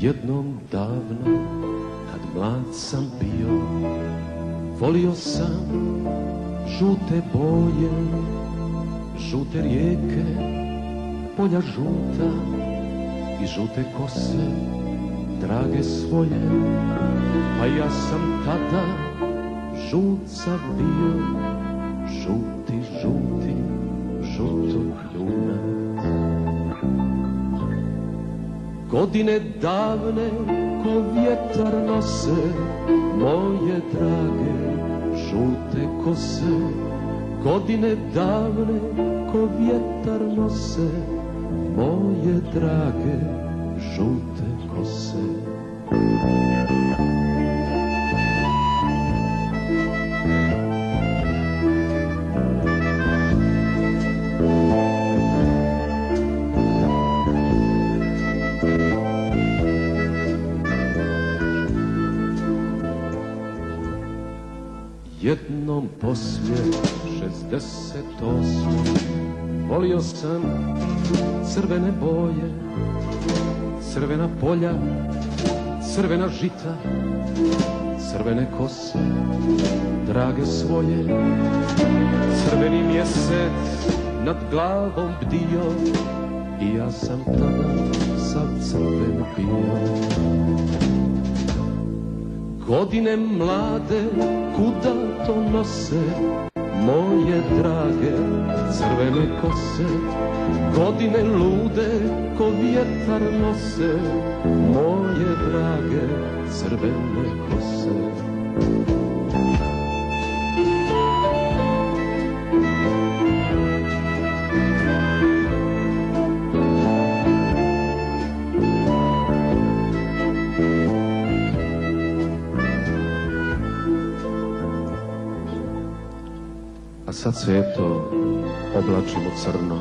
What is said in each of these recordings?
Jednom davno, kad mlad sam bio, volio sam žute boje, žute rijeke, polja žuta i žute kose, drage svoje. Pa ja sam tada žuca bio, žuti, žuti, žutokljunac. Godine davne ko vjetar nose moje drage žute kose. Godine davne ko vjetar nose moje drage žute kose. Jednom poslije 68. volio sam crvene boje, crvena polja, crvena žita, crvene kose, drage svoje. Crveni mjesec nad glavom bdio i ja sam tada sav crven bio. Godine mlade, kuda to nose moje drage crvene kose. Godine lude, ko vjetar nose moje drage crvene kose. A sad se eto oblačimo crno,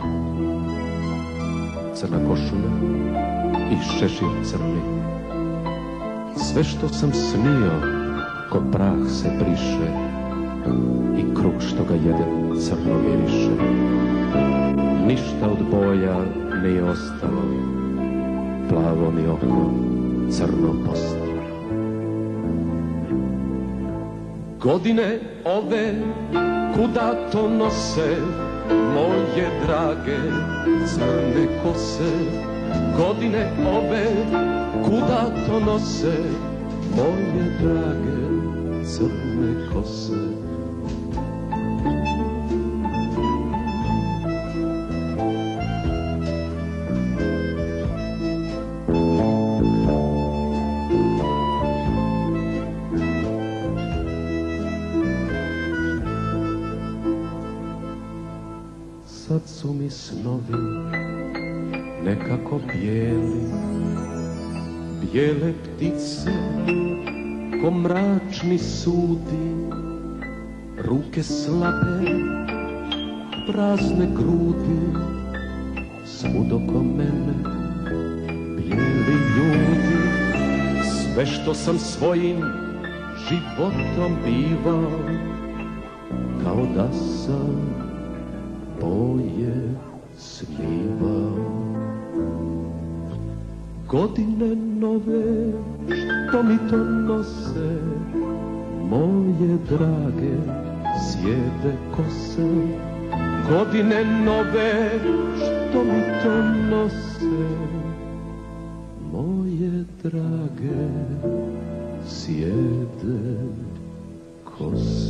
crna košulja i šešir crni. Sve što sam snio ko prah se briše i kruh što ga jedem crno miriše. Ništa od boja nije ostalo, plavo mi oko crno postalo. Godine ove kuda to nose moje drage crne kose. Godine ove kuda to nose moje drage crne kose. Sad su mi snovi nekako bijeli, bijele ptice ko mračni sudi, ruke slabe, prazne grudi, svud oko mene bijeli ljudi. Sve što sam svojim životom bivao, kao da sam boje slivao. Godine nove što mi to nose moje drage sjede kose. Godine nove što mi to nose moje drage sjede kose.